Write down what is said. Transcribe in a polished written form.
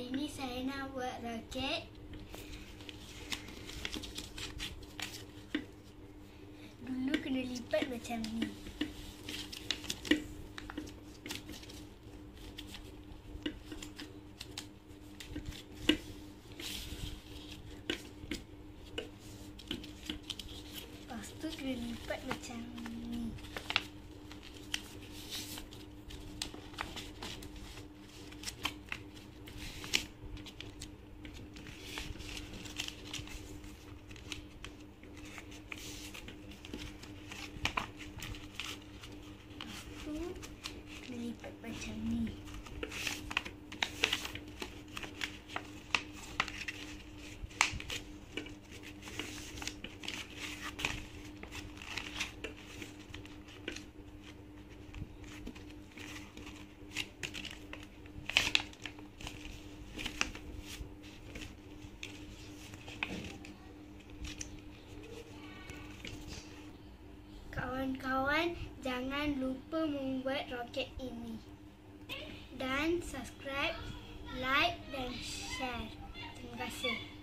Hari ini saya nak buat roket. Dulu kena lipat macam ni. Lepas tu kena lipat macam ni. Kena lipat macam ni. Kawan-kawan, jangan lupa membuat roket ini. Dan subscribe, like dan share. Terima kasih.